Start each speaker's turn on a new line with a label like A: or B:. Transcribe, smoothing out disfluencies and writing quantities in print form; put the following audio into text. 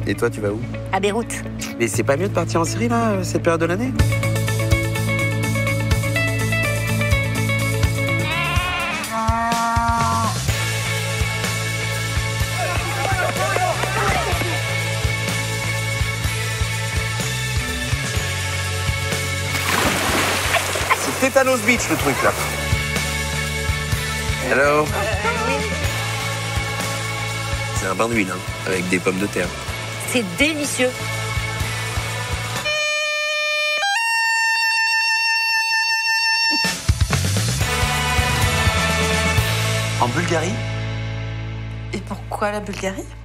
A: Et toi, tu vas où?
B: À Beyrouth.
A: Mais c'est pas mieux de partir en Syrie, là, cette période de l'année? C'est Tétanos Beach, le truc, là. Hello. C'est un bain d'huile, hein, avec des pommes de terre.
B: C'est délicieux.
A: En Bulgarie?
C: Et pourquoi la Bulgarie?